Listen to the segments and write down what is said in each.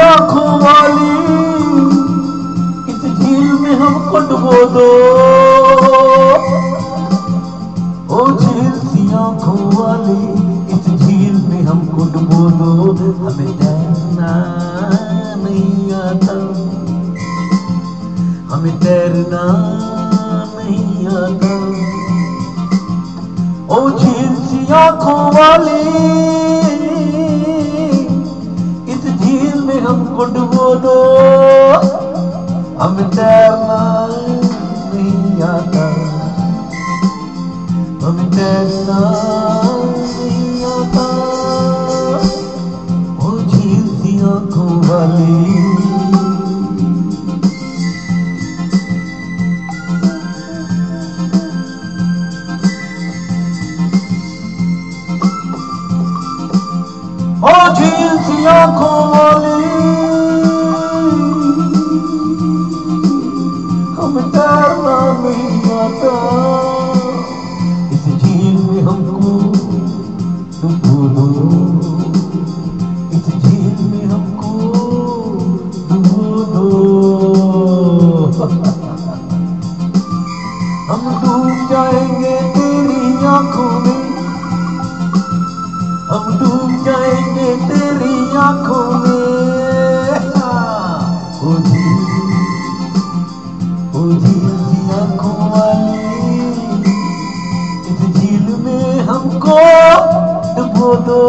आंखों वाली, इस झील में हमको डुबो दो। ओ झील सी आंखों वाली, इस झील में हमको डुबो दो। हमें तैरना नहीं आता, हमें तैरना नहीं आता। ओ झील सी आंखों वाली, इस झील में हमको डुबो दो। हमें तैरना नहीं आता, हमें तैरना नहीं आता। ओ झील सी आंखों वाली। ओ झील सी आंखों वाली, हमें तैरना नहीं आता। इस झील में हमको डुबो दो, इस झील में हमको डुबो दो। हम डूब जाएंगे तेरी आंखों में, हम डूब जाएंगे तेरी आंखों में। ओ झील सी आंखों वाली, इस झील में हमको डुबो दो।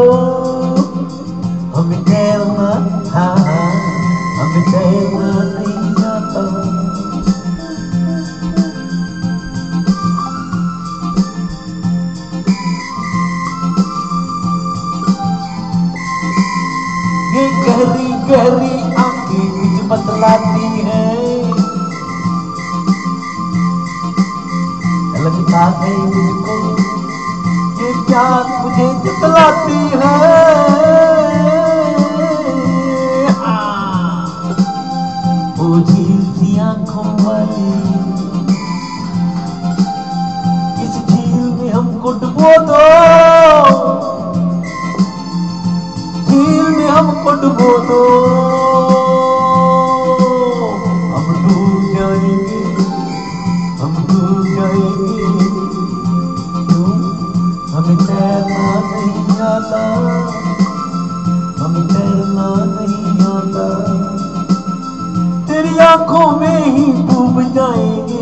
हमें तैरना, हाँ हाँ, हमें तैरना नहीं आता। ये गहरी गहरी आंखें कुछ बतलाती है, लगता है मुझको ये प्यार मुझे जतलाती है। ओ झील सी आंखों वाली, इस झील में हमको डुबो दो। झील में हमको डुबो दो। हम डूब जाएंगे, हम डूब जाएंगे। क्यों? हमें तैरना नहीं आता, हमें तैरना नहीं आता। तेरी आंखों में ही डूब जाएंगे।